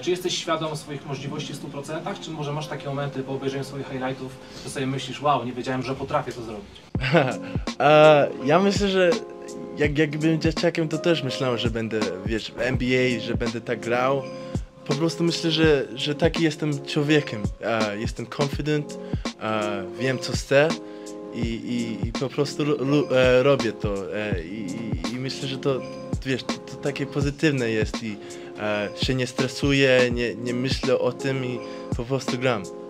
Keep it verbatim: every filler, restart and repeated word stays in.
Czy jesteś świadom swoich możliwości w stu procentach, czy może masz takie momenty po obejrzeniu swoich highlightów, że sobie myślisz, wow, nie wiedziałem, że potrafię to zrobić? e, ja myślę, że jak, jak byłem dzieciakiem, to też myślałem, że będę, wiesz, w N B A, że będę tak grał. Po prostu myślę, że, że taki jestem człowiekiem. E, jestem confident, e, wiem co chcę i, i, i po prostu lu, e, robię to. E, i, i myślę, że to, wiesz, to, to takie pozytywne jest i e, się nie stresuję, nie, nie myślę o tym i po prostu gram.